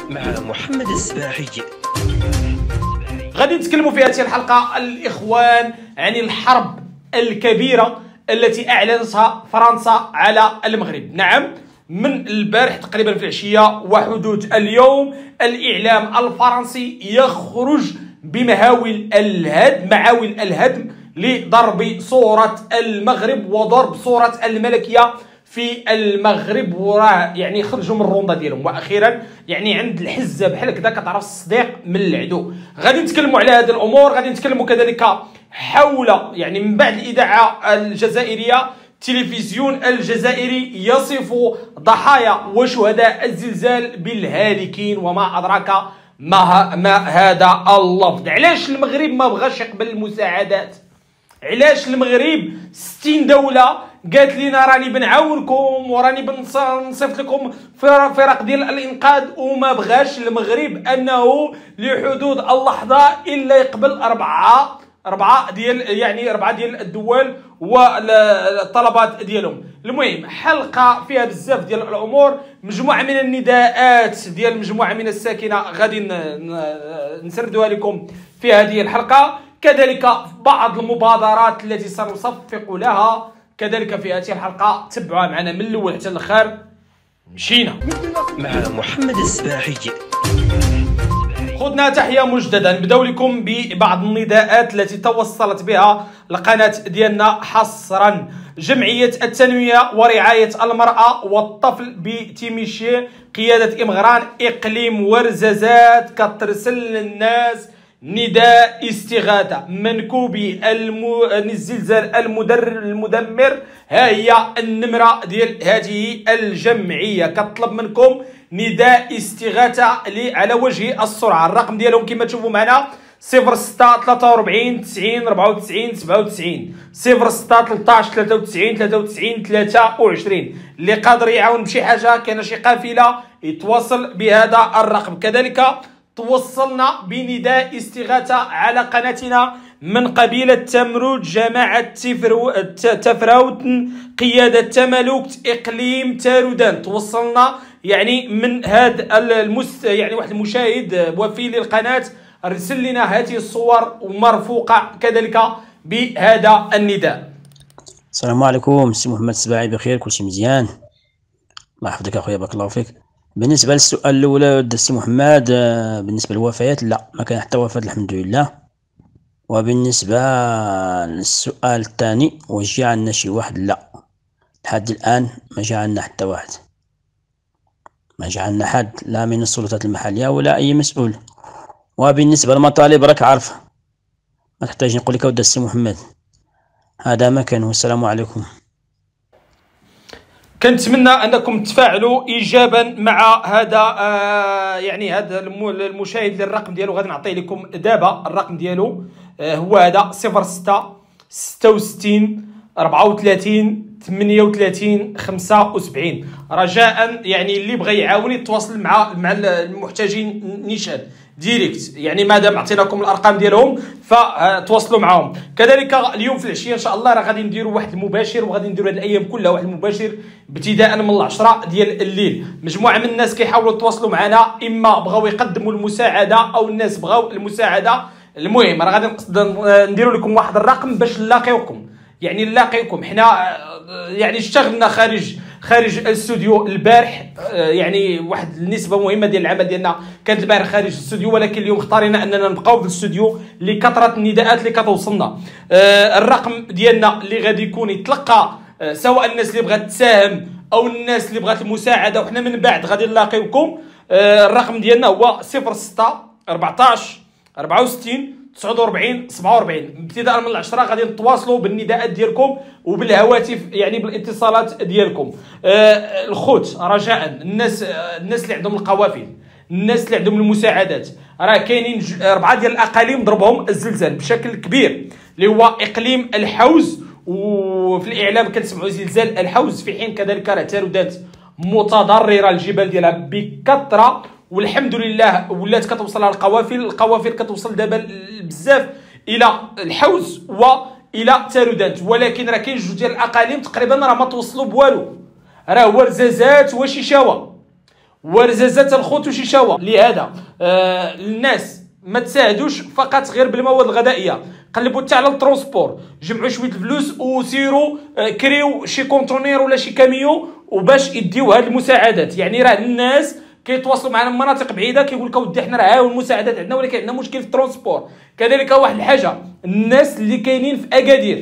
مع محمد السباعي. غادي نتكلموا في هذه الحلقة الإخوان عن الحرب الكبيرة التي أعلنتها فرنسا على المغرب. نعم، من البارح تقريبا في العشية وحدود اليوم الإعلام الفرنسي يخرج بمحاول الهدم لضرب صورة المغرب وضرب صورة الملكية في المغرب، وراه يعني خرجوا من الرونده ديالهم. واخيرا يعني عند الحزه بحال هكذا كتعرف الصديق من العدو. غادي نتكلموا على هذه الامور، غادي نتكلموا كذلك حول يعني من بعد الاذاعه الجزائريه، التلفزيون الجزائري يصف ضحايا وشهداء الزلزال بالهالكين، وما ادراك ما هذا اللفظ. علاش المغرب ما بغاش يقبل المساعدات؟ علاش المغرب 60 دولة قالت لنا راني بنعاونكم وراني بنصيفط لكم فرق ديال الانقاذ، وما بغاش المغرب انه لحدود اللحظة الا يقبل اربعة ديال الدول والطلبات ديالهم. المهم حلقة فيها بزاف ديال الامور، مجموعة من النداءات ديال مجموعة من الساكنة غادي نسردوها لكم في هذه الحلقة، كذلك بعض المبادرات التي سنصفق لها كذلك في هذه الحلقة. تبعوها معنا من الاول حتى الاخر. مشينا مع محمد السباعي. خذنا تحية مجددا. نبداو لكم ببعض النداءات التي توصلت بها القناة ديالنا حصرا. جمعية التنمية ورعاية المرأة والطفل بتيميشي قيادة إمغران إقليم ورزازات كترسل للناس نداء استغاثة منكوبي الزلزال المدمر. ها هي النمرة ديال هذه الجمعية كتطلب منكم نداء استغاثة على وجه السرعة. الرقم ديالهم كما تشوفوا معنا 06 43 90 94 97 06 13 93 93 23. اللي قادر يعاون بشي حاجة كاينه شي قافلة يتواصل بهذا الرقم. كذلك توصلنا بنداء استغاثة على قناتنا من قبيلة تمرود جماعة تفراوتن قيادة تملكت إقليم تارودان. توصلنا يعني من هذا يعني واحد المشاهد وفي للقناة رسل لنا هذه الصور ومرفوقة كذلك بهذا النداء. السلام عليكم، سي محمد السباعي بخير؟ كلشي مزيان؟ الله يحفظك اخويا، بارك الله فيك. بالنسبه للسؤال الاول السي محمد، بالنسبه للوفيات لا، ما كان حتى وفاه الحمد لله. وبالنسبه للسؤال الثاني واش جا عندنا شي واحد، لا لحد الان ما جا عندنا حتى واحد، ما جا عندنا حد لا من السلطات المحليه ولا اي مسؤول. وبالنسبه للمطالب راك عارفه، ما تحتاج نقول لك السي محمد. هذا ما كان، والسلام عليكم. كنتمنى انكم تفاعلوا ايجابا مع هذا يعني هذا المشاهد اللي الرقم ديالو غادي نعطيه لكم دابا. الرقم ديالو هو هذا 06 66 34 38 75. رجاء يعني اللي بغى يعاون يتواصل مع المحتاجين نيشان ديريكت، يعني مادام عطيناكم الارقام ديالهم فتواصلوا معهم. كذلك اليوم في العشيه ان شاء الله راه غادي نديروا واحد المباشر، وغادي نديروا هذه الايام كلها واحد المباشر ابتداء من 10 ديال الليل. مجموعه من الناس كيحاولوا يتواصلوا معنا، اما بغاو يقدموا المساعده او الناس بغاو المساعده. المهم راه غادي نديروا لكم واحد الرقم باش نلاقيوكم، يعني نلاقيكم حنا يعني اشتغلنا خارج الاستوديو البارح، يعني واحد النسبه مهمه ديال العمل ديالنا كانت البارح خارج الاستوديو، ولكن اليوم اختارينا اننا نبقاو في الاستوديو لكثره النداءات اللي كتوصلنا. الرقم ديالنا اللي غادي يكون يتلقى سواء الناس اللي بغات تساهم او الناس اللي بغات المساعده، وحنا من بعد غادي نلاقيوكم. الرقم ديالنا هو 06 14 64 49 47. ابتداء من 10 غادي نتواصلوا بالنداءات ديالكم وبالهواتف، يعني بالاتصالات ديالكم. الخوت رجاء الناس اللي عندهم القوافل، الناس اللي عندهم المساعدات، راه كاينين 4 ديال الاقاليم ضربهم الزلزال بشكل كبير، اللي هو اقليم الحوز، وفي الاعلام كنسمعوا زلزال الحوز، في حين كذلك راه تارودات متضرره الجبال ديالها بكثره، والحمد لله ولات كتوصلها القوافل كتوصل دابا بزاف الى الحوز والى تارودانت. ولكن راه كاين 2 ديال الاقاليم تقريبا راه ما توصلوا بوالو، راه هو رزازات وشيشاوه ورزازات الخوت وشيشاوه. لهذا الناس ما تساعدوش فقط غير بالمواد الغذائيه، قلبوا حتى على الترونسبور، جمعوا شويه الفلوس وسيروا كريو شي كونتونير ولا شي كاميو وباش يديو هذه المساعدات. يعني راه الناس كيتواصلوا معنا من مناطق بعيده كيقول لك اودي حنا راه هاو المساعدات عندنا، ولكن عندنا مشكل في الترونسبور. كذلك واحد الحاجه، الناس اللي كاينين في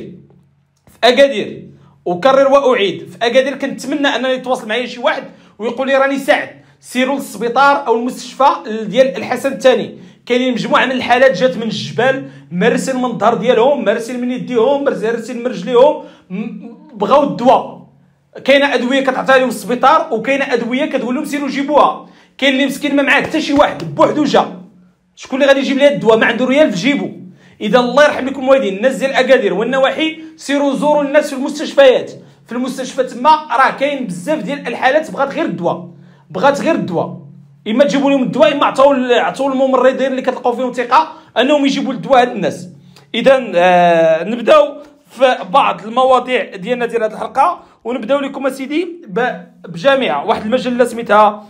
اكادير اكرر واعيد، في اكادير كنتمنى انني يتواصل معايا شي واحد ويقول لي راني ساعد، سيروا للسبيطار او المستشفى ديال الحسن الثاني. كاينين مجموعه من الحالات جات من الجبال، مرسل من الظهر ديالهم، مرسل من يديهم، مرسل من رجليهم، بغاو الدواء. كاينه ادويه كتعطيها لهم السبيطار، وكاينه ادويه كتقول لهم سيروا جيبوها. كاين اللي مسكين ما معاه حتى شي واحد بوحدو جا، شكون اللي غادي يجيب ليه الدواء؟ ما عنده ريال في جيبو. اذا الله يرحم لكم والدين الناس ديال اكادير والنواحي، سيروا زوروا الناس في المستشفيات. في المستشفى تما راه كاين بزاف ديال الحالات بغات غير الدواء، اما تجيبوا لهم الدواء، اما عطوا الممرضين اللي كتلقاو فيهم ثقه انهم يجيبوا الدواء هاد الناس. اذا نبداو في بعض المواضيع ديالنا ديال هذه الحلقه، ونبداو لكم اسيدي بجامعه واحد المجله سميتها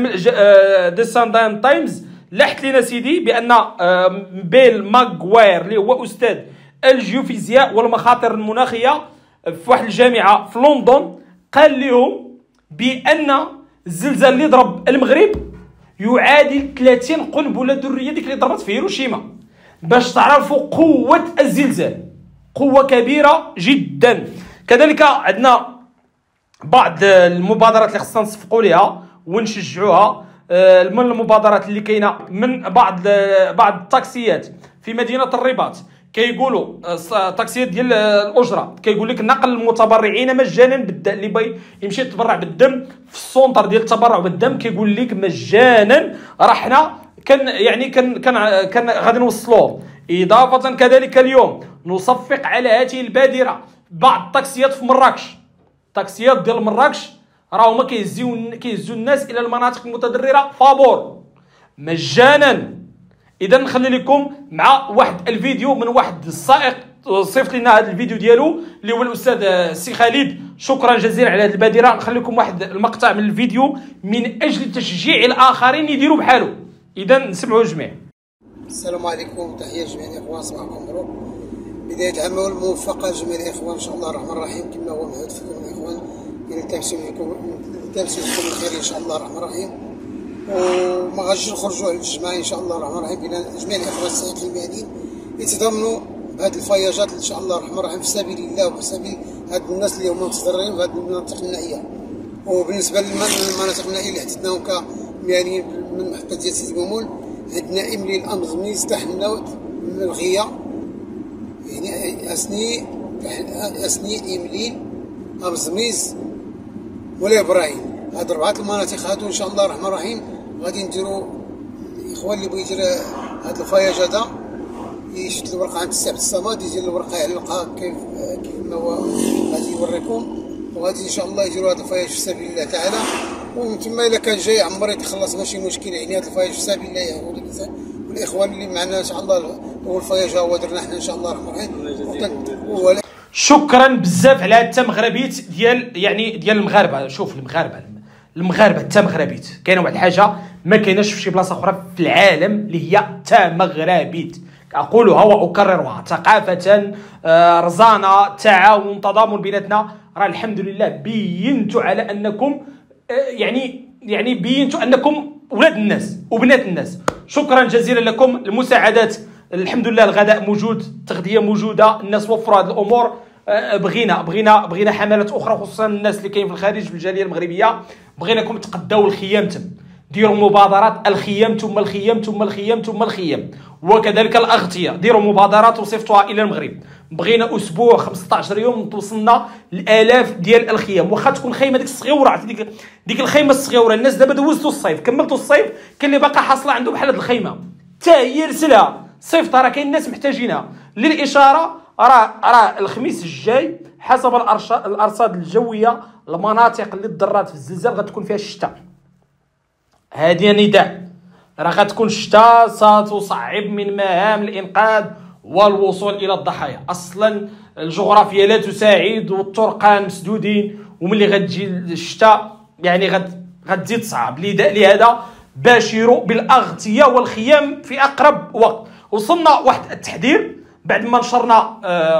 ديساندان تايمز. لاحت لنا سيدي بان بيل ماغواير اللي هو استاذ الجيوفيزياء والمخاطر المناخيه في واحد الجامعه في لندن، قال لهم بان الزلزال اللي ضرب المغرب يعادل 30 قنبله ذريه ديك اللي ضربت في هيروشيما. باش تعرفوا قوه الزلزال، قوه كبيره جدا. كذلك عندنا بعض المبادرات اللي خصنا نصفقوا لها ونشجعوها. من المبادرات اللي كاينه من بعض التاكسيات في مدينه الرباط، كيقولوا تاكسيات ديال الاجره، كيقول لك نقل المتبرعين مجانا بالدم، اللي بغى يمشي يتبرع بالدم في السونتر ديال التبرع بالدم كيقول لك مجانا. راه حنا كان غادي نوصلوه. اضافه كذلك اليوم نصفق على هذه البادره بعض التاكسيات في مراكش، تاكسيات ديال مراكش راه هما كيهزوا الناس الى المناطق المتضرره فابور مجانا. اذا نخلي لكم مع واحد الفيديو من واحد السائق صيفط لنا هذا الفيديو ديالو اللي هو الاستاذ سي خالد، شكرا جزيلا على هذه البادره. نخلي لكم واحد المقطع من الفيديو من اجل تشجيع الاخرين يديروا بحاله. اذا نسمعوا الجميع. السلام عليكم، تحيه جميع الاخوان، صباحكم مبروك. بدايه عام الموفقه لجميع الاخوان ان شاء الله الرحمن الرحيم، كما هو معهود فيكم الاخوان، يلتمسوا لكم الخير ان شاء الله الرحمن الرحيم، وما غاديش نخرجوا على الجماعه ان شاء الله الرحمن الرحيم. بين جميع الاخوان السائقين المهنيين يتضامنوا بهذه الفياجات ان شاء الله الرحمن الرحيم في سبيل الله وفي سبيل هاد الناس اللي هما متضررين في هذه المناطق النائيه. وبالنسبه للمناطق النائيه اللي حددناهم كمهنيين من محطه ديال سيدي بومول، عندنا املي الامزميز تحنوت من الغيه، يعني اسني امليل امزميز ولا ابراهيم. هاد 4 المناطق هادو ان شاء الله الرحمن الرحيم غادي نديرو. الاخوان اللي بغى يدير هاد الفياج هذا يشد الورقه عند السبت الصمد، يدير الورقه يعلقها كيف ما هو غادي يوريكم، وغادي ان شاء الله يديروا هاد الفياج في سبيل الله تعالى. ومن ثم الا كان جاي عمر يتخلص ماشي مشكل، يعني هاد الفياج في سبيل الله يهود الانسان. والاخوان اللي معنا ان شاء الله هو الفياج هو درنا حنا ان شاء الله الرحمن الرحيم. شكرا بزاف على التمغربيت ديال المغاربه. شوف المغاربه التمغربيت، كاينه واحد الحاجه ما كايناش في شي بلاصه اخرى في العالم اللي هي تمغربيت. اقولها واكررها، ثقافه، رزانه، تعاون، تضامن بيناتنا. راه الحمد لله بينتوا على انكم يعني بينتوا انكم ولاد الناس وبنات الناس. شكرا جزيلا لكم. المساعدات الحمد لله، الغداء موجود، التغذيه موجوده، الناس وفروا هذه الامور. بغينا حملات اخرى خصوصا الناس اللي كاين في الخارج في الجاليه المغربيه، بغيناكم تقداو الخيام تم، ديروا مبادرات الخيام ثم الخيام ثم الخيام ثم الخيام، وكذلك الاغطيه، ديروا مبادرات وصيفطوها الى المغرب. بغينا اسبوع 15 يوم توصلنا الالاف ديال الخيام، واخا تكون خيمه ديك الصغيوره، ديك الخيمه الصغيوره. الناس دابا دوزتوا الصيف، كملتوا الصيف، كاين اللي باقا حاصله عنده بحال هاد الخيمه حتى هي يرسلها صيفطها. راه كاين الناس محتاجينها. للاشاره راه الخميس الجاي حسب الارصاد الجويه المناطق اللي تضررت في الزلزال غتكون فيها الشتاء. هذه نداء، راه غتكون الشتاء ستصعب من مهام الانقاذ والوصول الى الضحايا. اصلا الجغرافيا لا تساعد والطرقان مسدودين، وملي غتجي الشتاء يعني غتزيد تصعب. لهذا باشروا بالاغطيه والخيام في اقرب وقت. وصلنا واحد التحذير بعد ما نشرنا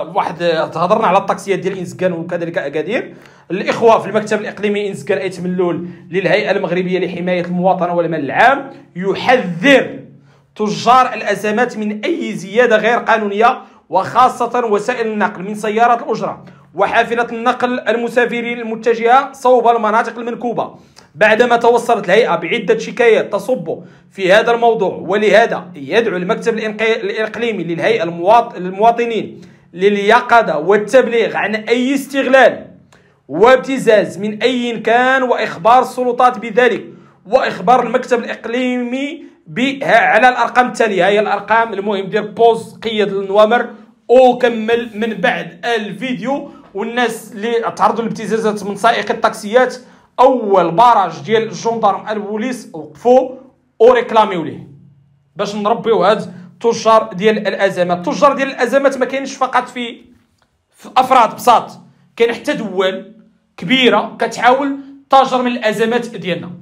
تهضرنا على الطاكسيات ديال انسكان وكذلك اكادير. الاخوه في المكتب الاقليمي انسكان ايت ملول للهيئه المغربيه لحمايه المواطنه والمال العام يحذر تجار الازمات من اي زياده غير قانونيه، وخاصه وسائل النقل من سيارات الاجره وحافله النقل المسافرين المتجهه صوب المناطق المنكوبه، بعدما توصلت الهيئه بعده شكايات تصب في هذا الموضوع. ولهذا يدعو المكتب الاقليمي للهيئه المواطنين لليقظه والتبليغ عن اي استغلال وابتزاز من اي كان، واخبار السلطات بذلك، واخبار المكتب الاقليمي على الارقام التاليه. هي الارقام، المهم دير بوز قيد النوامر وكمل من بعد الفيديو. والناس اللي تعرضوا للابتزازات من سائقي الطاكسيات اول باراج ديال الجندرم البوليس وقفوا وريكلاميو ليه باش نربيو هاد تجار ديال الازمات. تجار ديال الازمات ما كاينش فقط في افراد بساط، كاين حتى دول كبيره كتحاول تاجر من الازمات ديالنا.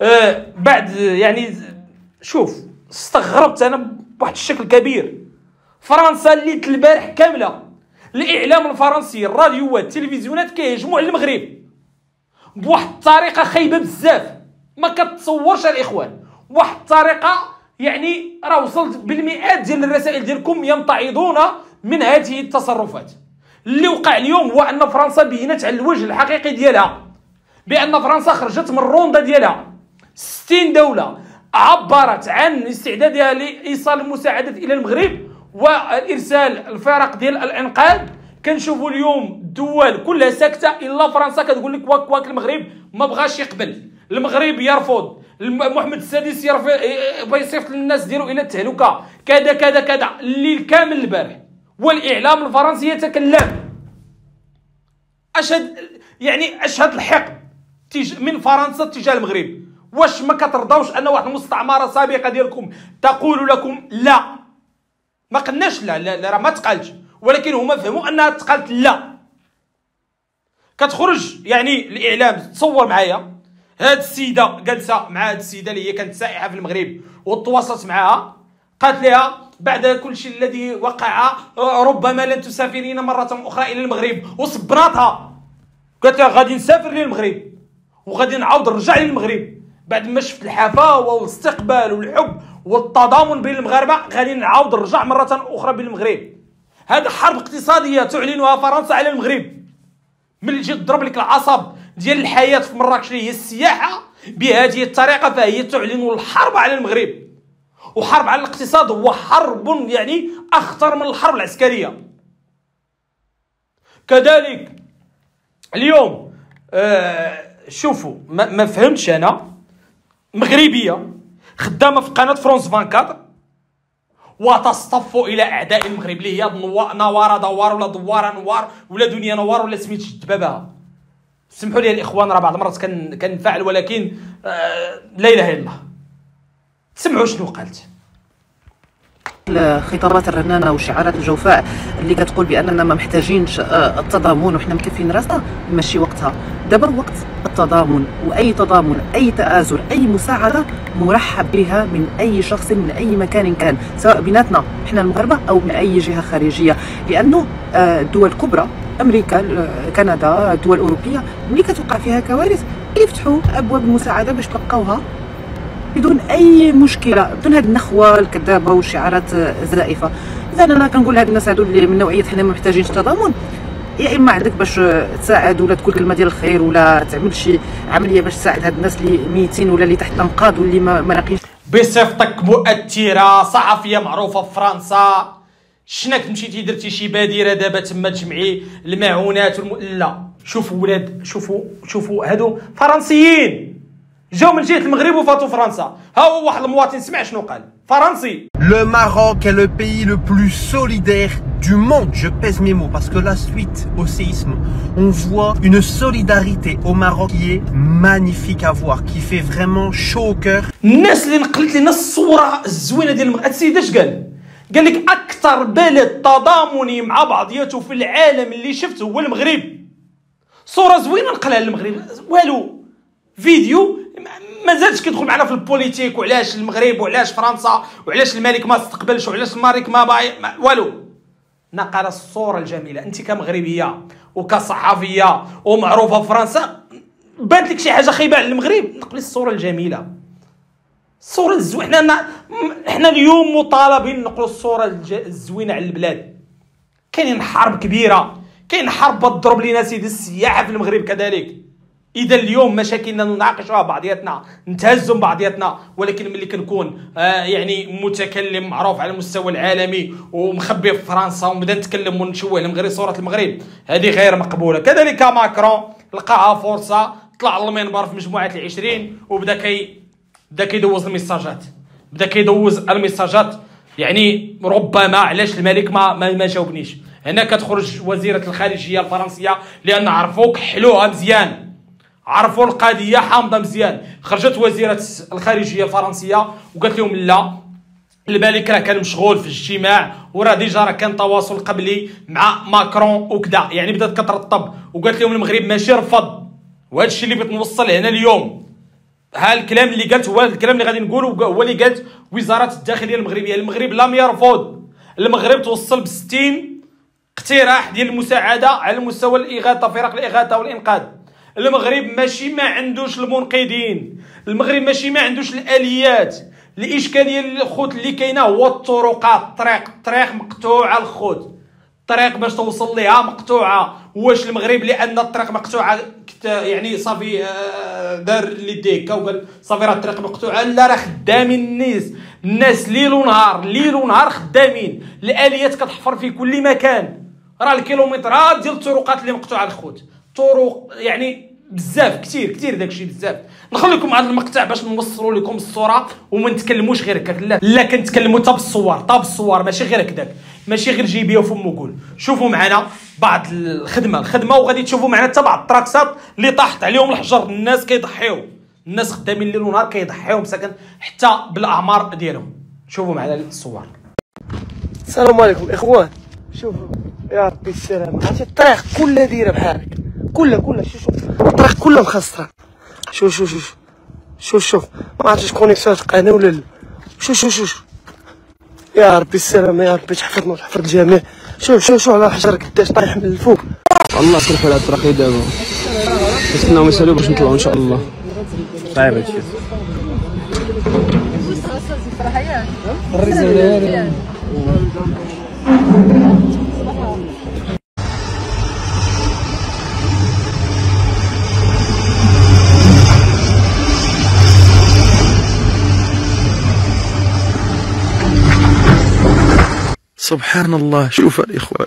بعد يعني شوف استغربت انا بواحد الشكل كبير. فرنسا ليت البارح كامله الاعلام الفرنسي، الراديوات، التلفزيونات كيهجموا على المغرب بواحد الطريقه خايبه بزاف ما كتصورش الاخوان. واحد الطريقه يعني راه وصلت بالمئات ديال الرسائل ديالكم يمتعضون من هذه التصرفات. اللي وقع اليوم هو ان فرنسا بينت على الوجه الحقيقي ديالها بان فرنسا خرجت من الرونده ديالها. 60 دوله عبرت عن استعدادها لايصال المساعدات الى المغرب والارسال الفرق ديال الانقاذ. كنشوفوا اليوم الدول كلها ساكته الا فرنسا كتقول لك واك واك المغرب ما بغاش يقبل، المغرب يرفض، محمد السادس يصيفط للناس ديالو الى التهلكه، كذا كذا كذا. الليل كامل البارح والاعلام الفرنسي يتكلم. اشهد الحقد من فرنسا تجاه المغرب. واش ما كترضاوش ان واحد المستعمره سابقه ديالكم تقول لكم لا؟ ما قلناش لا راه ما تقالش، ولكن هما فهموا انها تقالت لا. كتخرج يعني الاعلام تصور معايا هاد السيده جالسه مع هاد السيده اللي هي كانت سائحه في المغرب وتواصلت معها، قالت لها بعد كل شيء الذي وقع ربما لن تسافرين مره اخرى الى المغرب، وصبراتها قالت لها غادي نسافر للمغرب وغادي نعاود نرجع للمغرب بعد ما شفت الحفاوه والاستقبال والحب والتضامن بين المغاربه، غادي نعاود نرجع مره اخرى بالمغرب. هذا حرب اقتصاديه تعلنها فرنسا على المغرب. ملي تجي تضرب لك العصب ديال الحياه في مراكش اللي هي السياحه بهذه الطريقه، فهي تعلن الحرب على المغرب. وحرب على الاقتصاد هو حرب يعني اخطر من الحرب العسكريه. كذلك اليوم شوفوا ما فهمتش انا مغربيه خدامه في قناه فرونس 24 وتصطف الى اعداء المغرب اللي هي نواره دوار ولا دواره نوار ولا دنيا نوار ولا سميت دبابها. سمحوا لي الاخوان راه بعض المرات كنفعل، ولكن لا اله الا الله. سمعوا شنو قالت. الخطابات الرنانه والشعارات الجوفاء اللي كتقول باننا ما محتاجينش التضامن وحنا مكفين راسنا، ماشي وقتها. دابا وقت التضامن، واي تضامن، اي تآزر، اي مساعده مرحب بها من اي شخص من اي مكان كان، سواء بيناتنا احنا المغاربه او من اي جهه خارجيه. لانه الدول الكبرى امريكا، كندا، الدول الاوروبيه ملي كتوقع فيها كوارث يفتحوا ابواب المساعده باش تلقاوها بدون اي مشكله، بدون هذه النخوه الكذابه والشعارات الزائفه. اذا انا كنقول لهاد الناس هادو اللي من نوعيه حنا ما محتاجينش تضامن، يا اما عندك باش تساعد ولا تقول كلمه ديال الخير ولا تعمل شي عمليه باش تساعد هاد الناس اللي ميتين ولا اللي تحت الانقاض واللي ما لاقيش. بصفتك مؤثره صحفيه معروفه في فرنسا، شناك مشيتي درتي شي بادره دابا تما تجمعي المعونات لا شوفوا ولاد، شوفوا هادو فرنسيين جاو من جهه المغرب وفاتوا فرنسا. ها هو واحد المواطن سمع شنو قال فرنسي. Le Maroc est le pays le plus solidaire du monde. Je pèse mes mots parce que la suite au séisme, on voit une solidarité au Maroc qui est magnifique à voir, qui fait vraiment chaud au cœur. الناس اللي نقلت لنا الصوره الزوينه ديال المغرب، السيد اش قال لك اكثر بلد تضامني مع بعضياته في العالم اللي شفته هو المغرب. صوره زوينه نقلها للمغرب، والو فيديو ما زادش كيدخل معنا في البوليتيك وعلاش المغرب وعلاش فرنسا وعلاش الملك ما استقبلش وعلاش الملك ما والو. نقل الصوره الجميله. انت كمغربيه وكصحفيه ومعروفه في فرنسا، بانت لك شي حاجه خايبه على المغرب، نقلي الصوره الجميله، الصوره الزوينه. حنا اليوم مطالبين نقلوا الصوره الزوينه على البلاد. كاين حرب كبيره، كاين حرب تضرب لينا سيدي السياحه في المغرب كذلك. اذا اليوم مشاكلنا نناقشوها بعضياتنا، نتهزوا بعضياتنا، ولكن ملي كنكون يعني متكلم معروف على المستوى العالمي ومخبي في فرنسا ونبدا نتكلم ونشوه المغرب صوره المغرب، هذه غير مقبوله. كذلك ماكرون لقاها فرصه، طلع على المنبر في مجموعه العشرين وبدا كيدوز الميساجات، بدا كيدوز الميساجات. يعني ربما علاش الملك ما جاوبنيش. هنا كتخرج وزيره الخارجيه الفرنسيه لان عرفوك حلوها مزيان، عرفوا القضيه حامضه مزيان. خرجت وزيره الخارجيه الفرنسيه وقالت لهم لا، الملك راه كان مشغول في اجتماع وراه ديجا راه كان تواصل قبلي مع ماكرون وكذا. يعني بدات كترطب وقالت لهم المغرب ماشي رفض. وهذا الشيء اللي بغيت نوصل هنا اليوم، ها الكلام اللي قالت هو الكلام اللي غادي نقوله، هو اللي قالت وزاره الداخليه المغربيه. المغرب لم يرفض، المغرب توصل ب 60 اقتراح ديال المساعده على مستوى الاغاثه، فرق الاغاثه والانقاذ. المغرب ماشي ما عندوش المنقذين، المغرب ماشي ما عندوش الاليات. الاشكاليه الخوت اللي كاينه هو الطرقات، الطريق مقطوعه الخوت، الطريق باش توصل ليها مقطوعه. واش المغرب لان الطريق مقطوعه يعني صافي دار اللي ديكا وقال صافي راه الطريق مقطوعه؟ لا، راه خدامين الناس ليل ونهار خدامين. الاليات كتحفر في كل مكان، راه الكيلومترات ديال الطرقات اللي مقطوعه الخوت، طرق يعني بزاف كثير داكشي بزاف. نخليكم مع هذا المقطع باش نوصلوا لكم الصوره وما نتكلموش غير هكاك، لا كنتكلموا حتى بالصور ماشي غير هكذاك، ماشي غير جيبيه وفم وقول. شوفوا معنا بعض الخدمه وغادي تشوفوا معنا حتى بعض التراكسات اللي طاحت عليهم الحجر. الناس كيضحيو، الناس خدامين ليل ونهار كيضحيو مساكن حتى بالاعمار ديالهم. شوفوا معنا الصور. السلام عليكم اخوان. شوفوا يا ربي السلامة، عرفتي الطريق كلها دايره بحال هكا، كلها شوف الطريق كلها مخسره. شوف ما عرفتش كونيكسيون تلقانا ولا لا. شوف يا ربي السلامة، يا ربي تحفظنا وتحفظ الجميع. شوف على الحجر قداش طايح من الفوق. والله سمحوا على الطريق دابا، نستناو يسالوا باش نطلعوا ان شاء الله. صعيب هادشي. سبحان الله. شوف الإخوان،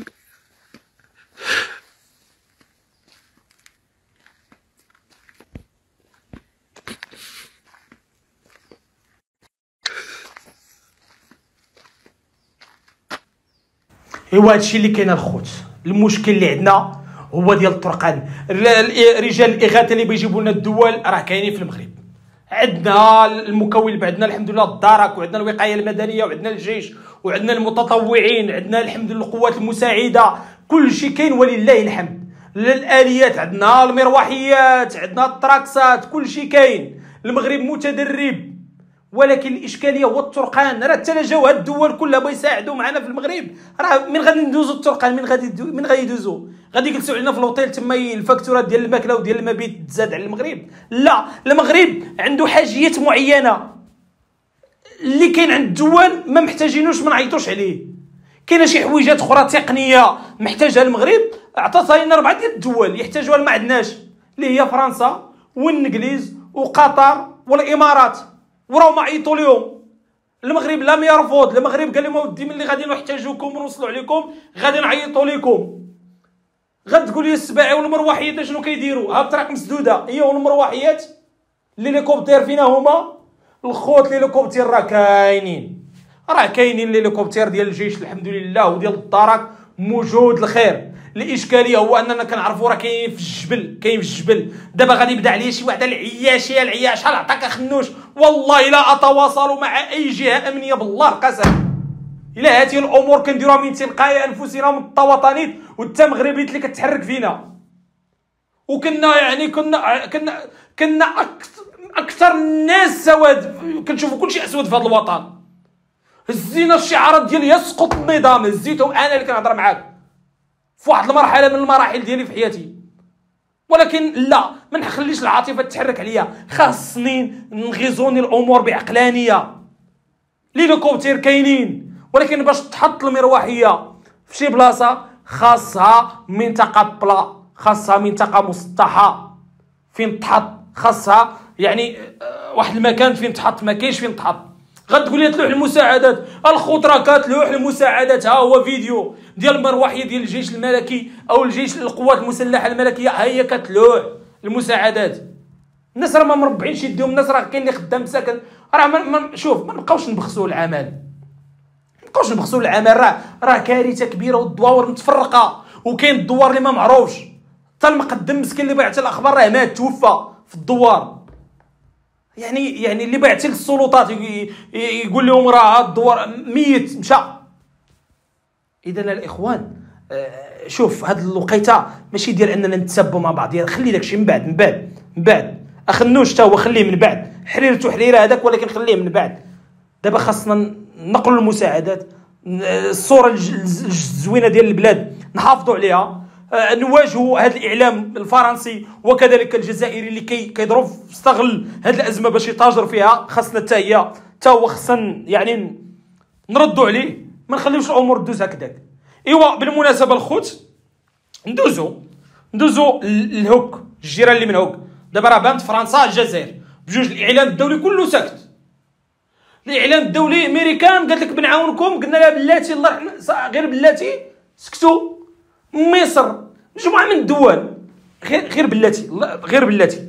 ايوا هادشي اللي كاين الخوت. المشكل اللي عندنا هو ديال الطرقان. رجال الاغاثه اللي بيجيبوا لنا الدول راه كاينين في المغرب. عندنا المكون اللي عندنا الحمد لله الدرك، وعندنا الوقايه المدنيه، وعندنا الجيش، وعندنا المتطوعين، عندنا الحمد لله القوات المساعده، كل شيء كاين ولله الحمد. الاليات عندنا، المروحيات عندنا، التراكسات، كل شيء كاين. المغرب متدرب، ولكن الاشكاليه هو الطرقان. راه حتى جاو هاد الدول كلها بغا يساعدوا معنا في المغرب، راه من غادي ندوزو الطرقان؟ من غادي يدوزو؟ غادي يجلسوا علينا في الاوتيل تما الفاكتورات ديال الماكله وديال المبيت تزاد على المغرب؟ لا، المغرب عنده حاجيات معينه اللي كاين عند الدول ما محتاجينوش، ما نعيطوش عليه. كاينه شي حويجات اخرى تقنيه محتاجها المغرب، عطاتها لنا 4 ديال الدول يحتاجوها ما عندناش، اللي هي فرنسا والانجليز وقطر والامارات، وراهم عيطوا لهم. المغرب لم يرفض، المغرب قال لهم اودي ملي غادي نحتاجوكم ونوصلوا عليكم غادي نعيطوا لكم. غتقول لي السباعي والمروحيات شنو كيديروا؟ ها الطريق مسدوده هي والمروحيات. الهليكوبتر فينا هما الخوت؟ الهليكوبتر راه كاينين، الهليكوبتر ديال الجيش الحمد لله وديال الدرك موجود الخير. الاشكاليه هو اننا كنعرفوا راه كاين في الجبل. دابا غادي يبدا عليا شي واحد العياش شحال عطاك خنوش، والله لا اتواصل مع اي جهه امنيه بالله القسم. الا هاتي الامور كنديروها من تلقاء انفسنا من الطوطانيت وانت مغربيت اللي كتحرك فينا. وكنا يعني كنا اكثر الناس سواد، كنشوفوا كلشي اسود في هذا الوطن. هزينا الشعارات ديال يسقط النظام، هزيتهم انا اللي كنهضر معاك في واحد المرحله من المراحل ديالي في حياتي. ولكن لا، ما نخليش العاطفه تتحرك عليا، خاصني نغيزوني الامور بعقلانيه. ليليكوبتر كاينين، ولكن باش تحط المروحيه في شي بلاصه خاصها منطقه بلا، خاصها منطقه مسطحه فين تحط، خاصها يعني واحد المكان فين تحط، ما كاينش فين تحط. غتقول لي تلوح المساعدات، الخطره كتلوح المساعدات. ها هو فيديو ديال المروحيه ديال الجيش الملكي او الجيش القوات المسلحه الملكيه، ها هي كتلوح المساعدات. الناس راه ما مربعينش يديهم، الناس راه كاين اللي خدام ساكن، راه شوف ما نبقاوش نبخسوا العمل، راه كارثه كبيره، والدواور متفرقه، وكاين الدوار اللي ما معروفش، حتى المقدم مسكين اللي بايع الاخبار راه مات توفى في الدوار. يعني اللي بايع السلطات يقول لهم راه الدوار ميت مشى. اذا الاخوان شوف هاد الوقيته ماشي ديال اننا نتسبوا مع بعض، خلي داكشي من بعد اخنوش حتى هو خليه من بعد، حريرته حريره هذاك، ولكن خليه من بعد. دابا خاصنا نقلوا المساعدات، الصوره الزوينه ديال البلاد نحافظوا عليها، نواجهوا هذا الاعلام الفرنسي وكذلك الجزائري اللي كيضرب يستغل هذه الازمه باش يتاجر فيها. خاصنا حتى هو خاصنا يعني نردوا عليه، ما نخليوش الامور تدوز هكذاك. ايوا بالمناسبه الخوت ندوزو الهوك، الجيران اللي من هوك. دابا راه بانت فرنسا الجزائر بجوج، الاعلام الدولي كله ساكت. الاعلام الدولي امريكان قالت لك بنعاونكم، قلنا لها بلاتي الله يرحم، غير بلاتي سكتوا. مصر مجموعه من الدول غير بلاتي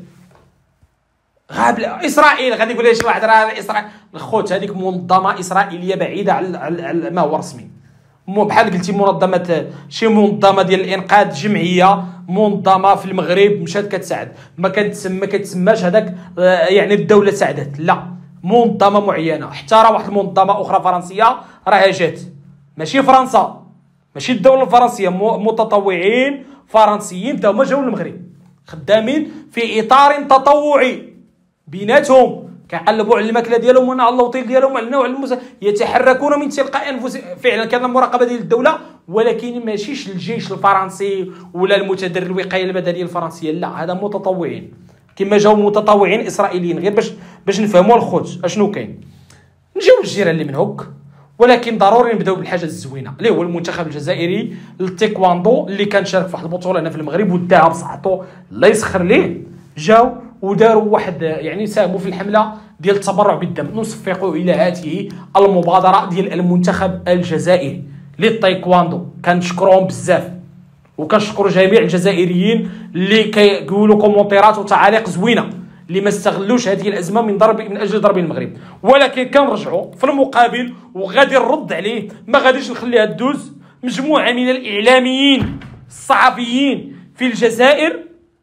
اسرائيل غادي يقول لي شي واحد راه اسرائيل. الخوت هذيك منظمه اسرائيليه بعيده على ما هو رسمي، مو بحال قلتي منظمه شي منظمه ديال الانقاذ، جمعيه منظمه في المغرب مشات كتساعد، ما كتسماش هذاك يعني الدوله ساعدت، لا منظمه معينه. حتى راه واحد المنظمه اخرى فرنسيه راها جات، ماشي فرنسا، ماشي الدوله الفرنسيه، متطوعين فرنسيين تا هما جاوا للمغرب، خدامين في اطار تطوعي بيناتهم، كيقلبوا على الماكله ديالهم وعلى اللوطيل ديالهم وعلى يتحركون من تلقاء انفسهم. فعلا كان المراقبه ديال الدوله، ولكن ماشيش الجيش الفرنسي ولا المتدرب الوقايه المدنيه الفرنسيه، لا هذا متطوعين كما جاوا متطوعين اسرائيليين. غير باش نفهموا الخوت اشنو كاين. نجيو للجيران اللي من هوك، ولكن ضروري نبداو بالحاجه الزوينه اللي هو المنتخب الجزائري للتايكواندو اللي كان شارك في واحد البطوله هنا في المغرب وداها بصحته الله يسخر ليه. جاو وداروا واحد يعني ساهموا في الحمله ديال التبرع بالدم. نصفقوا الى هذه المبادره ديال المنتخب الجزائري للتايكواندو، كنشكرهم بزاف، وكنشكروا جميع الجزائريين اللي كيقولوا كومونتيرات وتعاليق زوينه، اللي ما استغلوش هذه الازمه من اجل ضرب المغرب. ولكن كنرجعوا في المقابل وغادي نرد عليه، ما غاديش نخليها تدوز. مجموعه من الاعلاميين الصحفيين في الجزائر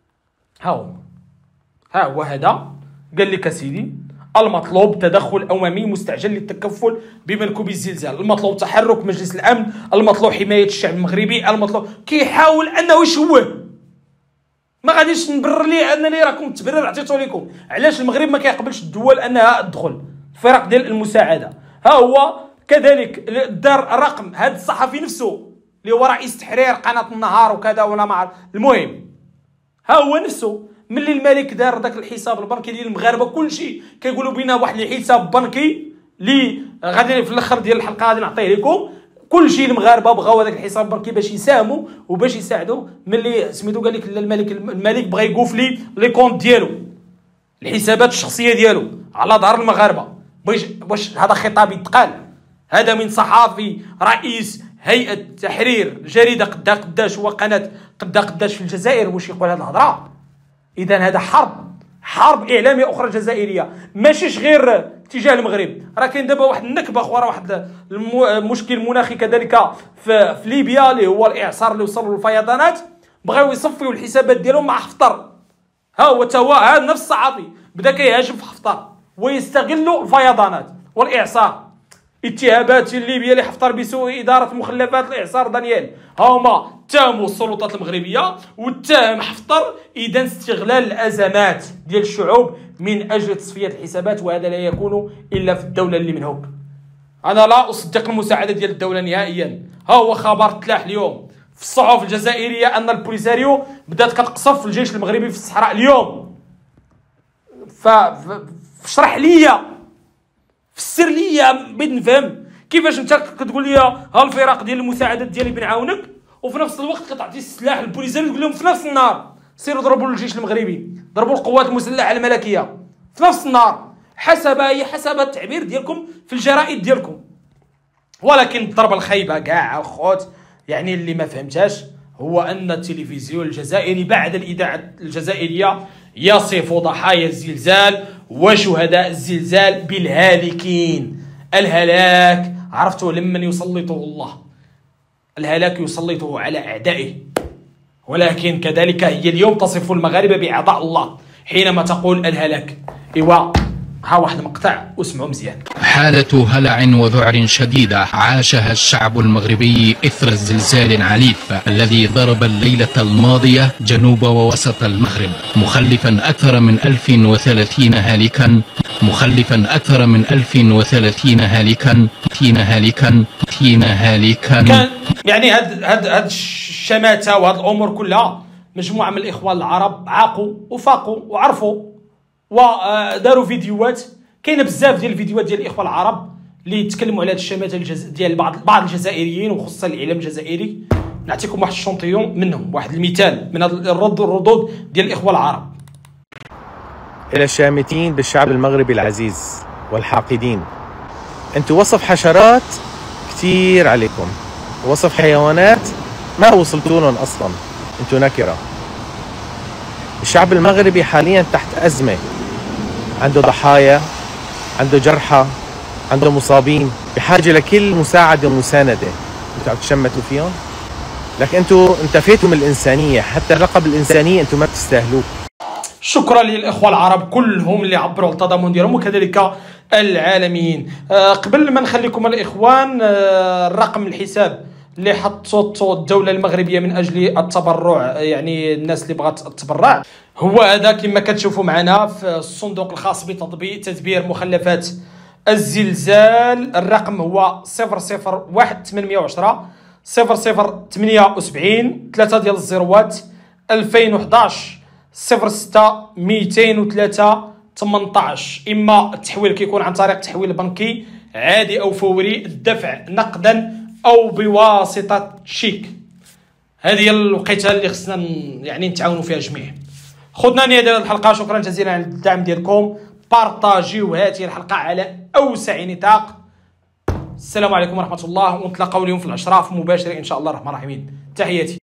ها هو هذا قال لك سيدي المطلوب تدخل اممي مستعجل للتكفل بمنكوب الزلزال، المطلوب تحرك مجلس الامن، المطلوب حمايه الشعب المغربي، المطلوب كيحاول انه يشوه. ما غاديش نبرر ليه انني راكم التبرير عطيتو لكم علاش المغرب ما كيقبلش الدول انها تدخل الفرق ديال المساعده. ها هو كذلك دار رقم هذا الصحفي نفسه اللي هو رئيس تحرير قناه النهار وكذا ولا ما عرف، المهم ها هو نفسه ملي الملك دار داك الحساب البنكي ديال المغاربه كلشي كيقولوا بينا واحد الحساب بنكي اللي غادي في الاخر ديال الحلقه غادي نعطيه لكم. كلشي المغاربه بغاو هذاك الحساب البنكي باش يساهموا وباش يساعدوا. ملي سميتو قال لك الملك بغى يقفلي لي كونت ديالو، الحسابات الشخصيه ديالو على ظهر المغاربه. واش هذا خطاب يتقال؟ هذا من صحافي رئيس هيئه تحرير جريده قدا قداش وقناه قدا قداش في الجزائر واش يقول هذه الهضره؟ اذا هذا حرب اعلاميه اخرى جزائريه، ماشيش غير تجاه المغرب. راه كاين دابا واحد النكبه اخرى، واحد المشكل مناخي كذلك في ليبيا اللي هو الاعصار اللي وصلوا للفيضانات، بغاو يصفيوا الحسابات ديالهم مع حفتر. ها هو هذا نفس الصحفي بدا كيهاجم في حفتر ويستغلوا الفيضانات والاعصار. اتهامات ليبيا لحفتر بسوء اداره مخلفات الاعصار دانيال. هما اتهموا السلطات المغربيه واتهم حفتر اذا استغلال الازمات ديال الشعوب من اجل تصفيه الحسابات، وهذا لا يكون الا في الدوله اللي من هوك. انا لا اصدق المساعده ديال الدوله نهائيا. ها هو خبر تلاح اليوم في الصحف الجزائريه ان البوليساريو بدات كتقصف في الجيش المغربي في الصحراء اليوم. فشرح ليا، فسر ليا بغيت نفهم كيفاش انت كتقول لي ها الفرق ديال المساعدات ديالي بنعاونك، وفي نفس الوقت كتعطي السلاح للبوليساريو تقول لهم في نفس النهار سيروا ضربوا الجيش المغربي، ضربوا القوات المسلحه الملكيه في نفس النهار، حسب التعبير ديالكم في الجرائد ديالكم. ولكن الضربه الخايبه كاع الخوت يعني اللي ما فهمتهاش هو ان التلفزيون الجزائري بعد الاذاعه الجزائريه يصف ضحايا الزلزال وشهداء الزلزال بالهالكين. الهلاك عرفتوا لمن يسلطه الله، الهلاك يسلطه على اعدائه، ولكن كذلك هي اليوم تصف المغاربه باعداء الله حينما تقول الهلاك. ايوا ها واحد مقطع واسمعوا مزيان. حالة هلع وذعر شديدة عاشها الشعب المغربي إثر الزلزال العنيف الذي ضرب الليلة الماضية جنوب ووسط المغرب، مخلفا أكثر من 1030 هالكا، مخلفا أكثر من 1030 هالكا. كان يعني هاد الشماتة وهاد الأمور كلها مجموعة من الإخوان العرب عاقوا وفاقوا وعرفوا وداروا فيديوهات. كاينه بزاف ديال الفيديوهات ديال الاخوه العرب اللي يتكلموا على هذه الشماتة ديال بعض الجزائريين وخصوصا الاعلام الجزائري. نعطيكم واحد الشونطيون منهم، واحد المثال من الردود ديال الاخوه العرب. الى الشامتين بالشعب المغربي العزيز والحاقدين، انتم وصف حشرات كثير عليكم، وصف حيوانات ما وصلتوا لهم اصلا، انتم نكره. الشعب المغربي حاليا تحت أزمة، عنده ضحايا، عنده جرحى، عنده مصابين، بحاجة لكل مساعدة ومساندة. انتوا عم تشمتوا فيهم؟ لكن انتوا انتفيتوا من الإنسانية، حتى لقب الإنسانية انتوا ما بتستاهلوه. شكرا للإخوة العرب كلهم اللي عبروا على التضامن ديالهم وكذلك العالميين. قبل ما نخليكم الإخوان الرقم الحساب اللي حطته الدولة المغربية من أجل التبرع، يعني الناس اللي بغات تتبرع، هو هذا كما كتشوفوا معنا في الصندوق الخاص بتدبير مخلفات الزلزال. الرقم هو 001810 0078 3 ديال الزيروات 2011 06 203 18. إما التحويل كيكون عن طريق تحويل بنكي عادي أو فوري، الدفع نقدا او بواسطه شيك. هذه هي الوقيته اللي خصنا يعني نتعاونوا فيها جميع. خذنا نهايه هذه الحلقه، شكرا جزيلا على الدعم ديالكم، بارطاجيو هذه الحلقه على اوسع نطاق. السلام عليكم ورحمه الله، ونتلاقاو اليوم في الاشراف مباشر ان شاء الله الرحمن الرحيم. تحياتي.